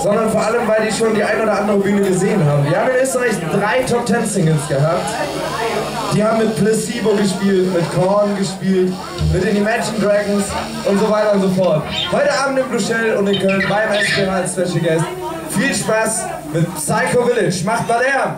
sondern vor allem, weil die schon die ein oder andere Bühne gesehen haben. Wir haben in Österreich 3 Top-10-Singles gehabt. Die haben mit PLACEBO gespielt, mit KORN gespielt, mit den Imagine Dragons und so weiter und so fort. Heute Abend in Bruxelles und in Köln beim SPH als Special Guest. Viel Spaß mit Psycho Village. Macht mal Lärm!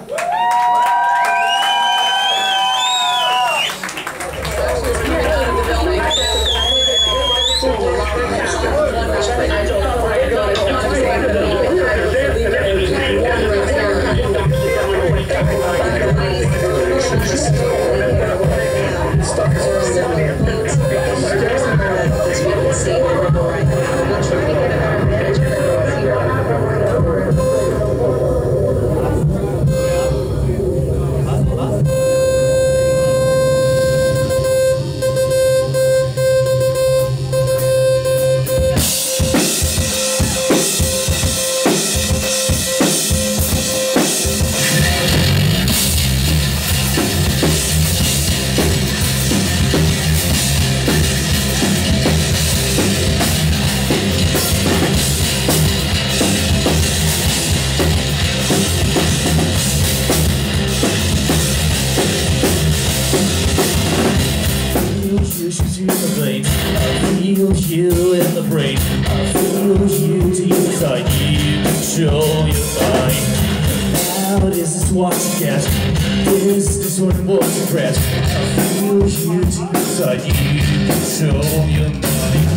You in the brain, I feel you deep inside. You control your mind. How does this what you get? Is this what you press? I feel you deep inside. You control your mind.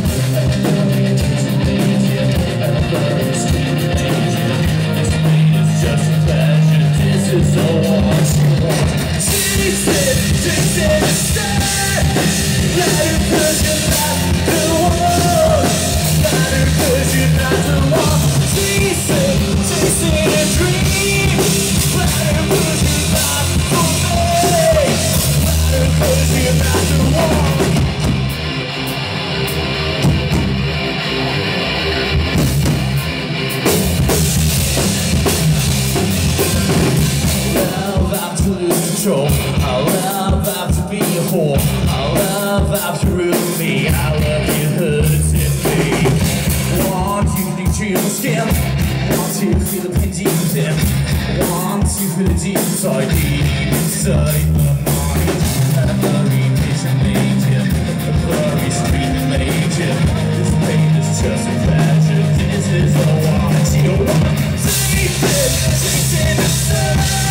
It's just a pleasure. This is the one you want. Taste it, stay. Let it push your life. I love how to be a whore. I love how to ruin me. I love you hurting me. Want you to chew your skin. Want to feel the pain deep within. Want to feel it deep inside, deep inside my mind. A blurry vision made him. A blurry screaming made him. This pain is just a pleasure. This is the one you want. Taste it inside.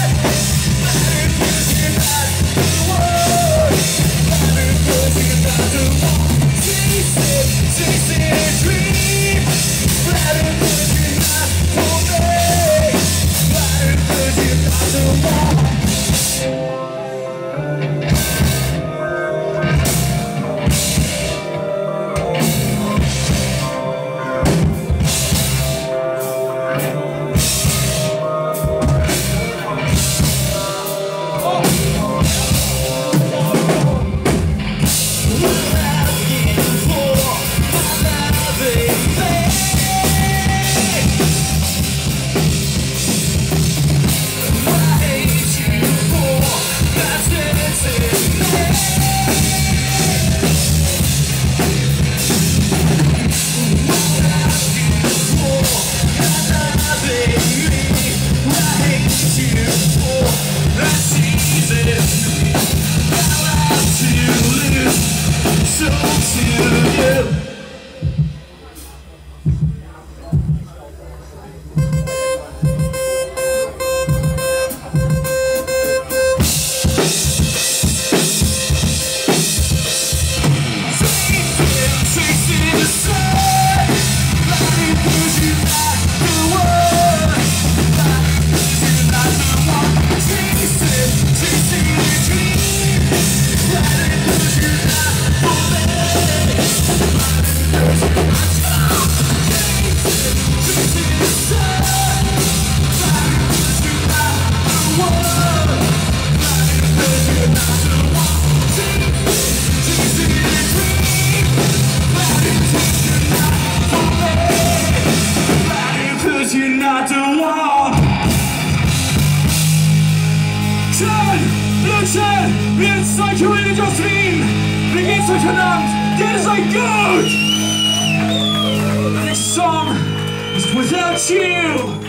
'cause without you